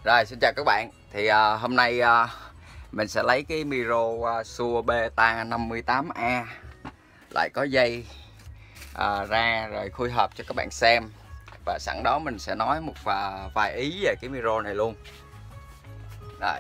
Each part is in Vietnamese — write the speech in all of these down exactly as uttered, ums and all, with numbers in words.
Rồi, xin chào các bạn. Thì uh, hôm nay uh, mình sẽ lấy cái micro uh, Shure Beta năm mươi tám A lại có dây uh, ra rồi khui hộp cho các bạn xem. Và sẵn đó mình sẽ nói một uh, vài ý về cái micro này luôn. Rồi.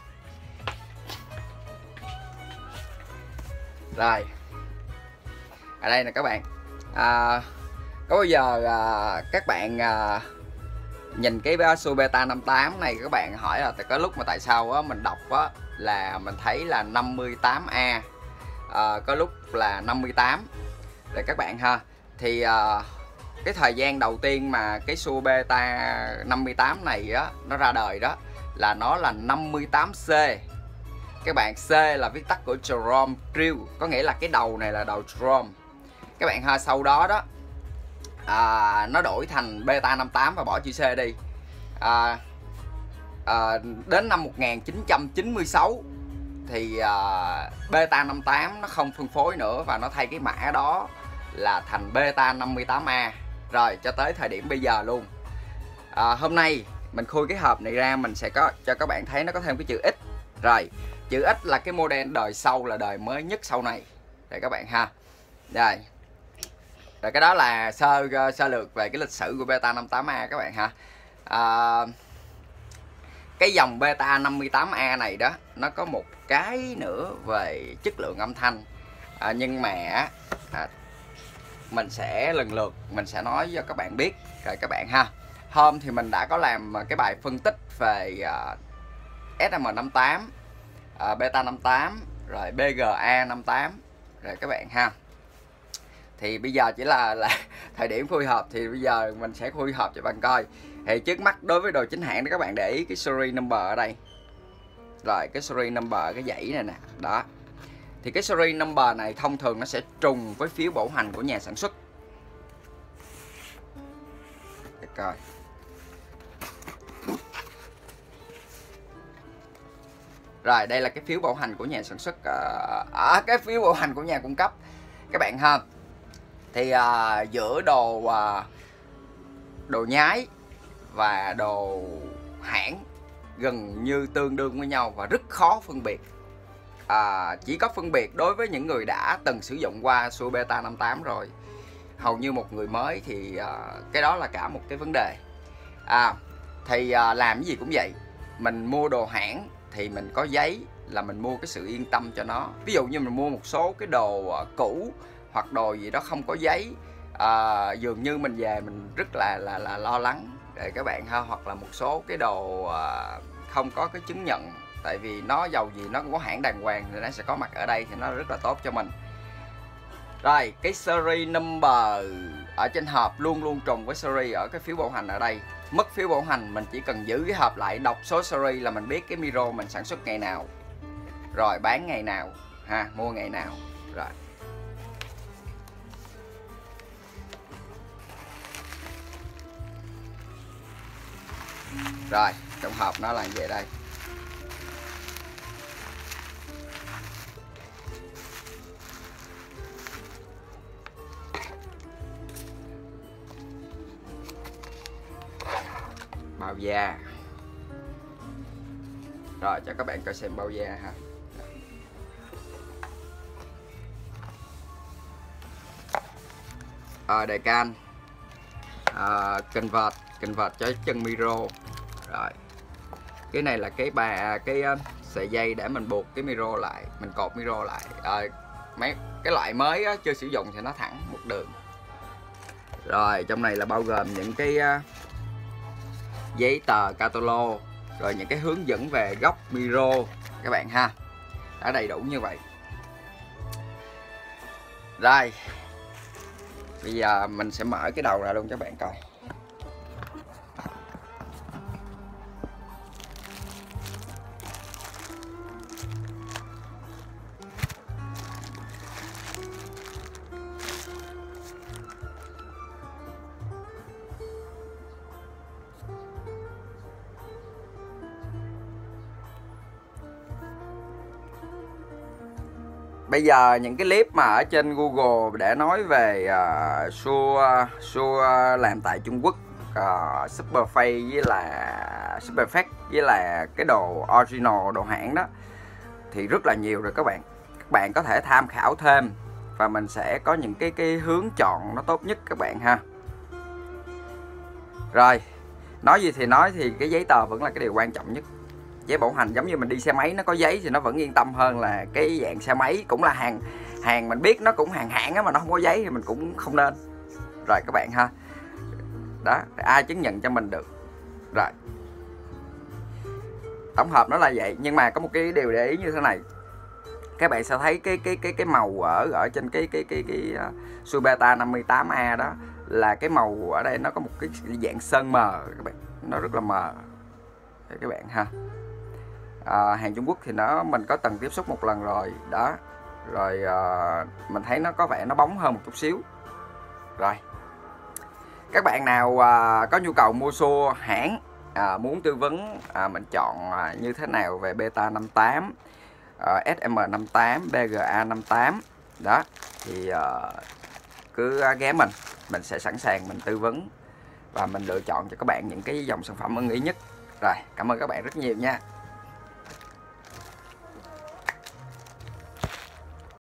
Rồi. Ở đây nè các bạn. Uh, có bao giờ uh, các bạn uh, nhìn cái Shure Beta năm mươi tám này các bạn hỏi là có lúc mà tại sao á, mình đọc á, là mình thấy là năm mươi tám A, à, có lúc là năm mươi tám rồi các bạn ha. Thì à, cái thời gian đầu tiên mà cái Shure Beta năm mươi tám này á, nó ra đời đó là nó là năm mươi tám C. Các bạn, C là viết tắt của Jerome Drill, có nghĩa là cái đầu này là đầu Jerome các bạn ha. Sau đó đó à, nó đổi thành Beta năm mươi tám và bỏ chữ C đi. À, à, đến năm một nghìn chín trăm chín mươi sáu thì à, Beta năm mươi tám nó không phân phối nữa và nó thay cái mã đó là thành Beta năm mươi tám A rồi cho tới thời điểm bây giờ luôn. À, hôm nay mình khui cái hộp này ra, mình sẽ có cho các bạn thấy nó có thêm cái chữ X. Rồi chữ X là cái model đời sau, là đời mới nhất sau này rồi các bạn ha. Rồi Rồi cái đó là sơ sơ lược về cái lịch sử của Beta năm mươi tám A các bạn ha. À, cái dòng Beta năm mươi tám A này đó nó có một cái nữa về chất lượng âm thanh, à, nhưng mà à, mình sẽ lần lượt mình sẽ nói cho các bạn biết rồi các bạn ha. Hôm thì mình đã có làm cái bài phân tích về uh, S M năm mươi tám, uh, Beta năm mươi tám, rồi B G A năm mươi tám rồi các bạn ha. Thì bây giờ chỉ là là thời điểm khui hộp thì bây giờ mình sẽ khui hộp cho bạn coi. Thì trước mắt đối với đồ chính hãng đó các bạn để ý cái series number ở đây. Rồi cái series number cái dãy này nè, đó. Thì cái series number này thông thường nó sẽ trùng với phiếu bảo hành của nhà sản xuất. Để coi. Rồi đây là cái phiếu bảo hành của nhà sản xuất, à, cái phiếu bảo hành của nhà cung cấp các bạn ha. Thì à, giữa đồ à, đồ nhái và đồ hãng gần như tương đương với nhau và rất khó phân biệt. À, chỉ có phân biệt đối với những người đã từng sử dụng qua Shure Beta năm mươi tám rồi. Hầu như một người mới thì à, cái đó là cả một cái vấn đề. À, thì à, làm cái gì cũng vậy. Mình mua đồ hãng thì mình có giấy là mình mua cái sự yên tâm cho nó. Ví dụ như mình mua một số cái đồ à, cũ hoặc đồ gì đó không có giấy, à, dường như mình về mình rất là là là lo lắng để các bạn ha. Hoặc là một số cái đồ à, không có cái chứng nhận, tại vì nó giàu gì nó cũng có hãng đàng hoàng thì nó sẽ có mặt ở đây thì nó rất là tốt cho mình. Rồi cái series number ở trên hộp luôn luôn trùng với series ở cái phiếu bảo hành ở đây. Mất phiếu bảo hành mình chỉ cần giữ cái hộp lại, đọc số series là mình biết cái micro mình sản xuất ngày nào, rồi bán ngày nào ha, mua ngày nào. Rồi Rồi, trong hộp nó là như vậy đây. Bao da. Rồi, cho các bạn coi xem bao da ha. À, đề can, à, kênh vợt, kênh vợt cho chân micro. Rồi cái này là cái bà cái uh, sợi dây để mình buộc cái micro lại, mình cột micro lại. À, mấy cái loại mới á, chưa sử dụng thì nó thẳng một đường. Rồi trong này là bao gồm những cái uh, giấy tờ catalog, rồi những cái hướng dẫn về góc micro các bạn ha, đã đầy đủ như vậy. Rồi bây giờ mình sẽ mở cái đầu ra luôn cho các bạn coi. Bây giờ những cái clip mà ở trên Google để nói về uh, Shure Shure làm tại Trung Quốc, uh, Superface với là super effect với là cái đồ original, đồ hãng đó thì rất là nhiều rồi các bạn. Các bạn có thể tham khảo thêm và mình sẽ có những cái cái hướng chọn nó tốt nhất các bạn ha. Rồi, nói gì thì nói thì cái giấy tờ vẫn là cái điều quan trọng nhất. Giấy bảo hành giống như mình đi xe máy, nó có giấy thì nó vẫn yên tâm hơn là cái dạng xe máy cũng là hàng hàng mình biết nó cũng hàng hãng á, mà nó không có giấy thì mình cũng không nên. Rồi các bạn ha. Đó, ai chứng nhận cho mình được. Rồi. Tổng hợp nó là vậy, nhưng mà có một cái điều để ý như thế này. Các bạn sẽ thấy cái cái cái cái màu ở ở trên cái cái cái cái, cái uh, Subeta năm mươi tám A đó là cái màu ở đây nó có một cái dạng sơn mờ các bạn, nó rất là mờ. Để các bạn ha. À, hàng Trung Quốc thì nó mình có từng tiếp xúc một lần rồi đó, rồi uh, mình thấy nó có vẻ nó bóng hơn một chút xíu. Rồi các bạn nào uh, có nhu cầu mua xua hãng, uh, muốn tư vấn uh, mình chọn uh, như thế nào về Beta năm tám, uh, ét em năm tám, bê giê a năm tám đó thì uh, cứ uh, ghé mình mình sẽ sẵn sàng mình tư vấn và mình lựa chọn cho các bạn những cái dòng sản phẩm ưng ý nhất. Rồi, cảm ơn các bạn rất nhiều nha.